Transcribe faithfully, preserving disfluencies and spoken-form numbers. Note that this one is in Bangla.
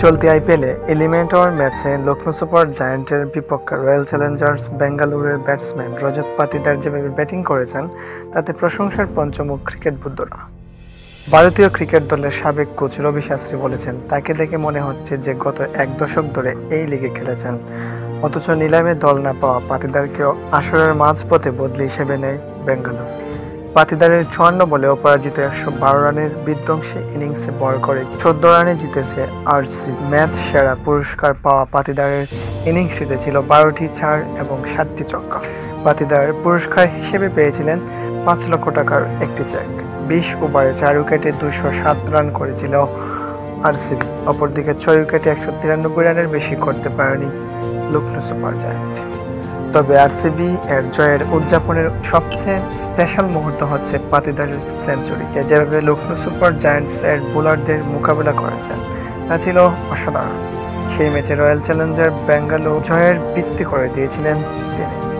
চলতি আইপিএলে এলিমিনেটর ম্যাচে লখনৌ সুপার জায়ান্টের বিপক্ষে রয়্যাল চ্যালেঞ্জার্স বেঙ্গালুরুর ব্যাটসম্যান রজত পাতিদার যেভাবে ব্যাটিং করেছেন তাতে প্রশংসার পঞ্চমুখ ক্রিকেট বুদ্ধরা। ভারতীয় ক্রিকেট দলের সাবেক কোচ রবি শাস্ত্রী বলেছেন, তাকে দেখে মনে হচ্ছে যে গত এক দশক ধরে এই লিগে খেলেছেন। অথচ নিলামে দল না পাওয়া পাতিদারকেও আসরের মাঝপথে বদলি হিসেবে নেয় বেঙ্গালুরু। পাতিদারের চুয়ান্ন বলে অপরাজিত একশো বারো রানের বিধ্বংসী ইনিংসে বল করে চোদ্দ রানে জিতেছে আরসি। ম্যাচ সেরা পুরস্কার পাওয়া পাতিদারের ইনিংসটিতে ছিল বারোটি ছাড় এবং সাতটি ছক্কা। পাতিদার পুরস্কার হিসেবে পেয়েছিলেন পাঁচ লক্ষ টাকার একটি চেক। বিশ ওভারে চার উইকেটে দুইশো সাত রান করেছিল আরসিবি। অপরদিকে ছয় উইকেটে একশো তিরানব্বই রানের বেশি করতে পারেনি লখনৌ সুপার জায়ান্ট। তবে আরসিবি এর জয়ের উদযাপনের সবচেয়ে স্পেশাল মুহূর্ত হচ্ছে পাতিদারের সেঞ্চুরিকে যেভাবে লখনৌ সুপার জায়ান্টস এর বোলারদের মোকাবেলা করেছেন তা ছিল অসাধারণ। সেই ম্যাচে রয়্যাল চ্যালেঞ্জার বেঙ্গালুরু জয়ের ভিত্তি করে দিয়েছিলেন তিনি।